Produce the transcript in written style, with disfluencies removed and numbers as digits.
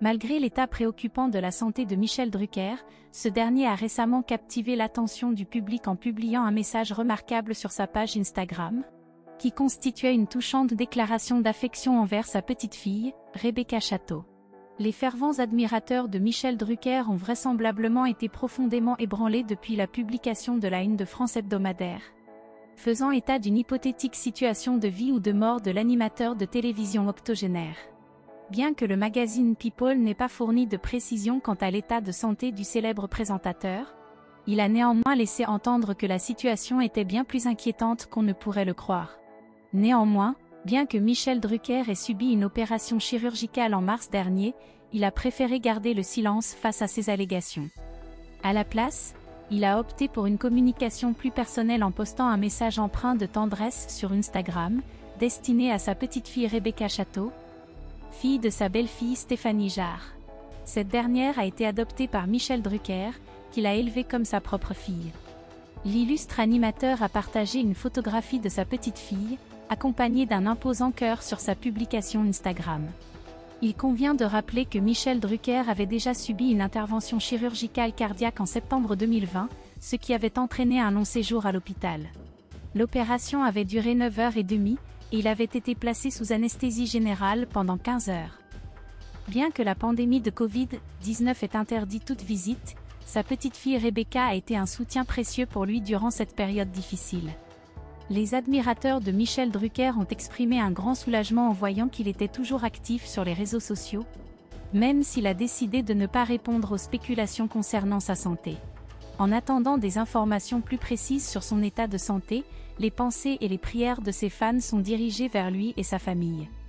Malgré l'état préoccupant de la santé de Michel Drucker, ce dernier a récemment captivé l'attention du public en publiant un message remarquable sur sa page Instagram, qui constituait une touchante déclaration d'affection envers sa petite-fille, Rebecca Château. Les fervents admirateurs de Michel Drucker ont vraisemblablement été profondément ébranlés depuis la publication de la une de France Hebdomadaire, faisant état d'une hypothétique situation de vie ou de mort de l'animateur de télévision octogénaire. Bien que le magazine People n'ait pas fourni de précisions quant à l'état de santé du célèbre présentateur, il a néanmoins laissé entendre que la situation était bien plus inquiétante qu'on ne pourrait le croire. Néanmoins, bien que Michel Drucker ait subi une opération chirurgicale en mars dernier, il a préféré garder le silence face à ces allégations. À la place, il a opté pour une communication plus personnelle en postant un message empreint de tendresse sur Instagram, destiné à sa petite-fille Rebecca Château, fille de sa belle-fille Stéphanie Jarre. Cette dernière a été adoptée par Michel Drucker, qu'il a élevée comme sa propre fille. L'illustre animateur a partagé une photographie de sa petite-fille, accompagnée d'un imposant cœur sur sa publication Instagram. Il convient de rappeler que Michel Drucker avait déjà subi une intervention chirurgicale cardiaque en septembre 2020, ce qui avait entraîné un long séjour à l'hôpital. L'opération avait duré 9h30, et il avait été placé sous anesthésie générale pendant 15 heures. Bien que la pandémie de Covid-19 ait interdit toute visite, sa petite-fille Rebecca a été un soutien précieux pour lui durant cette période difficile. Les admirateurs de Michel Drucker ont exprimé un grand soulagement en voyant qu'il était toujours actif sur les réseaux sociaux, même s'il a décidé de ne pas répondre aux spéculations concernant sa santé. En attendant des informations plus précises sur son état de santé, les pensées et les prières de ses fans sont dirigées vers lui et sa famille.